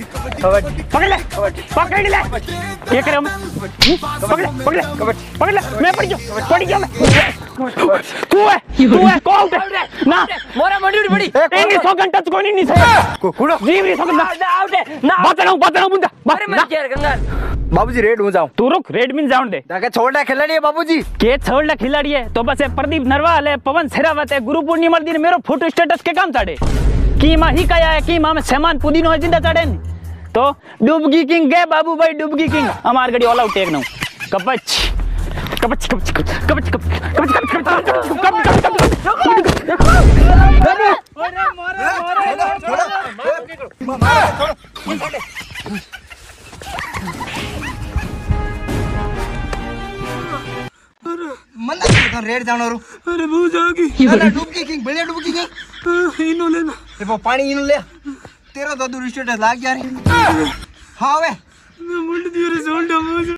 पकड़ ले पकड़ ले क्या करे हम पकड़ ले पकड़ ले पकड़ ले मैं पड़ गया मैं तू है कौन है ना मोरा मंडी बड़ी इंगी 100 घंटा कोई नहीं सके कुड़ो जीव री सकना ना बचना बुंदा अरे मैं क्या गंगा बाबूजी रेड हो जाऊं तू रुक रेड में जाऊं दे ताकि छोड़ना खिलाड़ी है बाबूजी के छोड़ना खिलाड़ी है तो बस प्रदीप नरवाल है पवन शेरावत है गुरु पूर्णिमा दिन मेरो फोटो स्टेटस के काम चाड़े की मां ही काया है की मां में सामान पुदीनो है जिंदा चाड़े तो डुबगी किंग गए बाबू भाई डुबगी किंग हमार गड़ी ऑल आउट टेक नो कपच कपच कपच कपच कपच मना रेड जानो अरे बहुत जागी अरे डुबकी किंग बढ़िया डुबकी किंग इनो लेना ए वो पानी इनो ले तेरा दादू स्टेटस लाग गया रे हां वे मैं मुंड